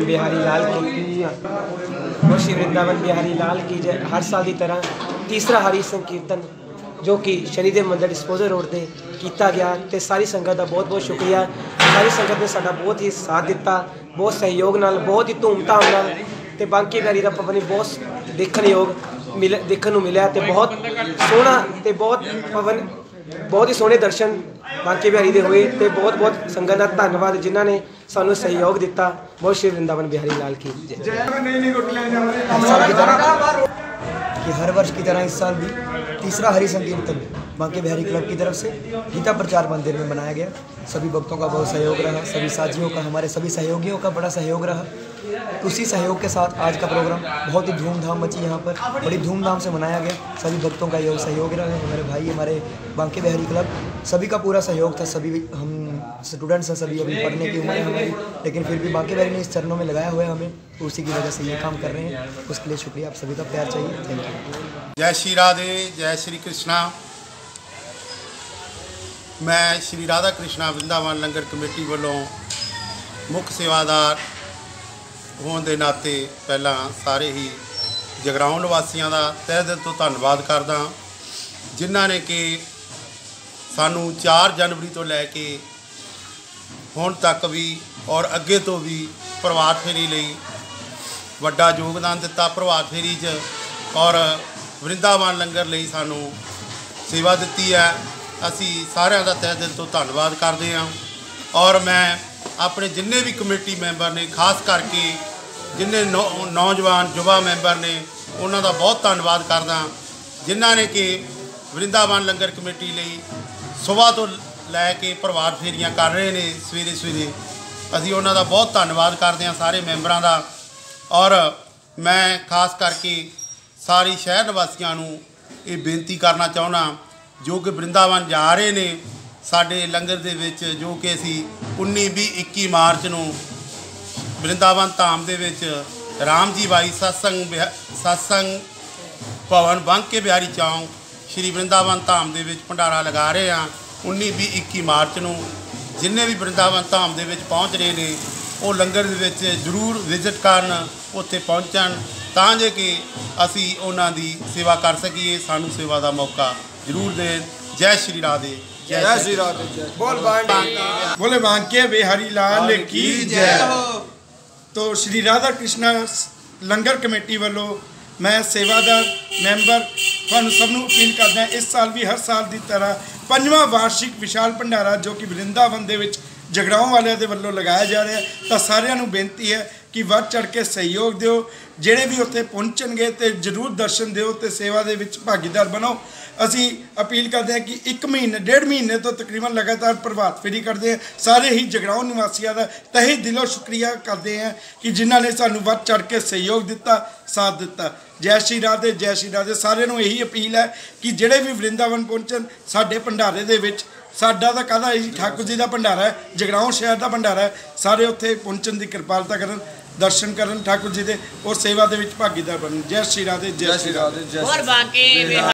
बिहारी लाल की और श्री वृंदावन बिहारी लाल की जय। हर साल की तरह तीसरा हरि संकीर्तन जो कि शनिदेव मंदिर डिस्पोजल रोड से किया गया तो सारी संगत का बहुत बहुत शुक्रिया। सारी संगत ने साडा बहुत ही साथ दिता, बहुत सहयोग नाल, बहुत ही धूमधाम नाल ते बांके बिहारी का पवन बहुत देखने मिला तो बहुत सोहना तो बहुत पवन बहुत ही सोहने दर्शन बांके बिहारी दे हुए तो बहुत बहुत संगत का धन्यवाद जिन्हों ने सानू सहयोग दिता। बहुत श्री वृंदावन बिहारी लाल की जय। कि हर वर्ष की तरह इस साल भी तीसरा हरि संकीर्तन बांके बिहारी क्लब की तरफ से गीता प्रचार मंदिर में मनाया गया। सभी भक्तों का बहुत सहयोग रहा, सभी साथियों का, हमारे सभी सहयोगियों का बड़ा सहयोग रहा। उसी सहयोग के साथ आज का प्रोग्राम बहुत ही धूमधाम मची, यहाँ पर बड़ी धूमधाम से मनाया गया। सभी भक्तों का योग सहयोग रहा है, हमारे भाई, हमारे बांके बिहारी क्लब, सभी का पूरा सहयोग था। सभी हम स्टूडेंट्स हैं, सभी अभी पढ़ने की उम्र है हमारी, लेकिन फिर भी बांके बिहारी ने इस चरणों में लगाया हुआ है हमें, उसी की वजह से ये काम कर रहे हैं। उसके लिए शुक्रिया, आप सभी का प्यार चाहिए। Thank you. जय श्री राधे, जय श्री कृष्णा। मैं श्री राधा कृष्णा वृंदावन लंगर कमेटी वालों मुख्य सेवादार होने के नाते पहला सारे ही जगराओं निवासियों का तहे दिल तो धन्यवाद करदा, जिन्हों ने कि सानू 4 जनवरी तो लैके हुण तक भी और अगे तो भी प्रभात फेरी लई वड्डा योगदान दिता। प्रभात फेरी च और वृंदावन लंगर लई सानू सेवा दी है। असी सारिਆਂ ਦਾ तहे दिल तो धन्यवाद करते हैं। और मैं अपने जिन्ने भी कमेटी मैंबर ने, खास करके जिन्ने नौजवान युवा मैंबर ने, उन्हों का बहुत धन्यवाद करदा, जिन्हों ने कि वृंदावन लंगर कमेटी ਲਈ सुबह तो लैके प्रभात फेरियां कर रहे हैं सवेरे सवेरे। असी उन्हों का बहुत धन्यवाद करते हैं सारे मैंबरों का। और मैं खास करके सारी शहर निवासियों को ये बेनती करना चाहना जो कि वृंदावन जा रहे ने साडे लंगर दे विच, जो कि असी 19, 20, 21 मार्च नूं वृंदावन धाम दे विच राम जी बाई सत्संग भवन बांके बिहारी चौंक श्री वृंदावन धाम दे विच भंडारा लगा रहे हैं। 19, 20, 21 मार्च नूं जिन्ने भी वृंदावन धाम दे विच पहुँच रहे ने वो लंगर दे विच जरूर विजिट करन, उत्थे पहुँचण तां जे कि असी उन्हां दी सेवा कर सकीए। सानू सेवा का मौका जरूर दें। जय श्री राधे, जय श्री राधे। बोले बांके बिहारी लाल की जय। तो श्री राधा कृष्णा लंगर कमेटी वालों मैं सेवादार मैंबर थानू सबनों अपील करदा, इस साल भी हर साल की तरह 5वां वार्षिक विशाल भंडारा जो कि वृंदावन दे विच जगराओं वाले दे वल्लों लगाया जा रहा है। तो सारिਆਂ ਨੂੰ बेनती है कि बढ़ चढ़ के सहयोग दिओ, ਜਿਹੜੇ भी उत्थे पहुँचणगे तो जरूर दर्शन दिओ ते सेवा दे विच भागीदार बनो। असी अपील करते हैं कि 1 महीने 1.5 महीने तो तकरीबन लगातार प्रभात फेरी करते हैं। सारे ही जगराओं निवासियों का तहे दिलों शुक्रिया करते हैं कि जिन्होंने सानू बढ़ चढ़ के सहयोग दिता, साथ दिता। जय श्री राधे, जय श्री राधे। सारे नूं यही अपील है कि ਜਿਹੜੇ भी वृंदावन पहुँचन साडे भंडारे दे विच, साडा तो कहदा ठाकुर जी का भंडारा है, जगराओं शहर का भंडारा है, सारे उत्थे पहुँचन की कृपालता करन, दर्शन करन ठाकुर जी के और सेवा दे विच भागीदार बनन। जय श्री राधे, जय श्री राधे, जय।